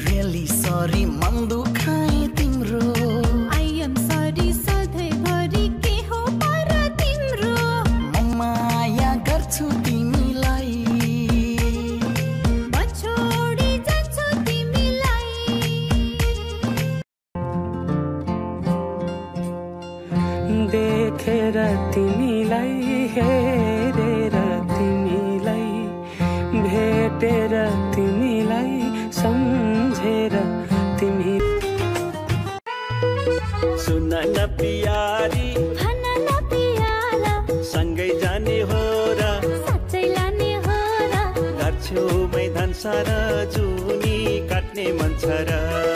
really sorry मन दुखाए तिम्रो आई एम सरी सधैँभरि के हो पर तिम्रो म माया गर्छु तिमीलाई म छोडी जान्छु तिमीलाई देखेर तिमीलाई हेरेर तिमीलाई भेटेर तिमीलाई सम्झेर तिमी सुन न प्यारी भन न पियाला सँगै जाने हो र साँच्चै लाने हो र घर छेउमै धनसर जुनी काट्ने मन छ र